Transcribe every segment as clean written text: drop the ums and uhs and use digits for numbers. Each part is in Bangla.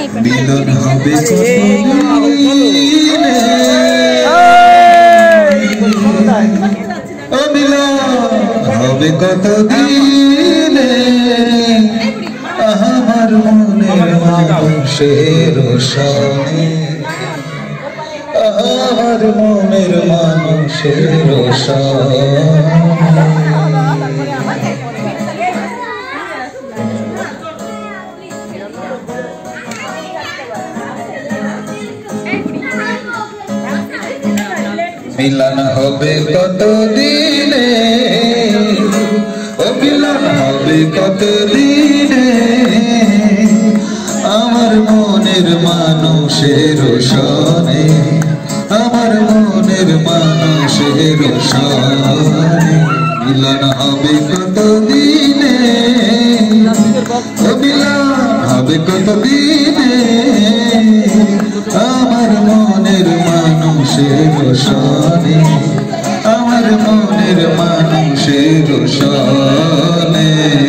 মিলন হবে কত দিনে আমার মনের মানুষের সনে আমার মনের মানুষের সনে মিলন হবে কত দিনে ও মিলন হবে কত দিনে আমার মনের মানুষের সনে আমার মনের মানুষের সনে মিলন হবে কত দিনে ও মিলন হবে কত দিনে আমার মনের মানুষের সনে আমার মনের মানুষের সনে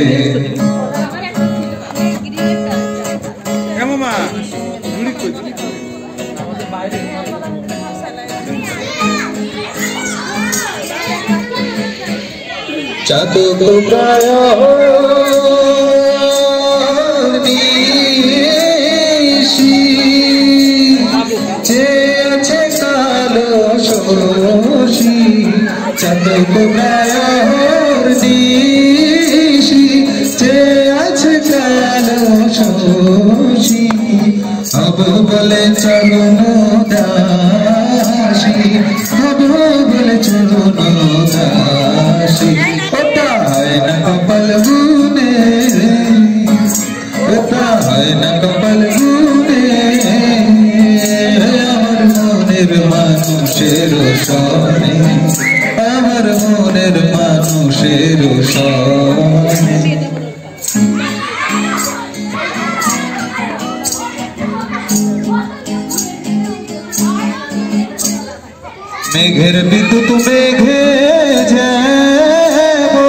চাঁদ প্রায় চেয়েছে কালো শোষী চাঁদ প্রায় দিশি চেয়েছে কালো শোষী হব বলে চলন দাসী হব বলে চলন দাসী ওটা হয় না কপাল গুনে ওটা হয় না কপাল গুনে আমার মনের মানুষের সনে আমার মনের মানুষের সনে মেঘের বিদ্যুৎ মেঘে যাব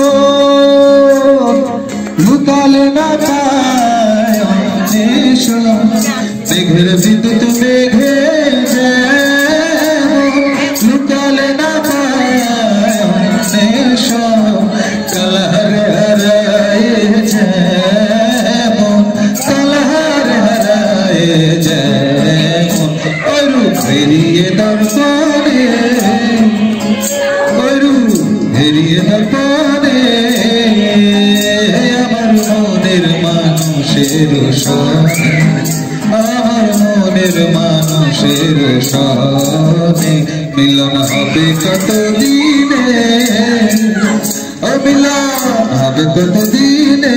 লুকালে না পায় মেঘের বিদ্যুৎ মেঘে যাব লুকালে না পায় কলহর হারায় যেমন কলহর হারায় যেমন অরু ফেরিয়ে দর্শনে অরু ফেরিয়ে দর্শনে আমার মনের মানুষের সনে আমার মনের মানুষের সনে মিলন হবে কত দিনে ও মিলন হবে কত দিনে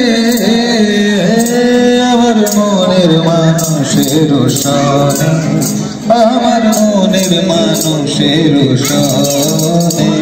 আমার মনের মানুষের সনে আমার মনের মানুষের সনে